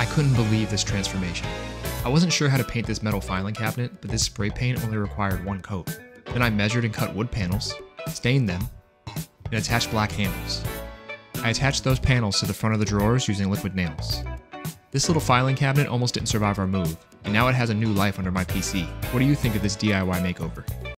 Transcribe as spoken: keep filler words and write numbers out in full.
I couldn't believe this transformation. I wasn't sure how to paint this metal filing cabinet, but this spray paint only required one coat. Then I measured and cut wood panels, stained them, and attached black handles. I attached those panels to the front of the drawers using liquid nails. This little filing cabinet almost didn't survive our move, and now it has a new life under my P C. What do you think of this D I Y makeover?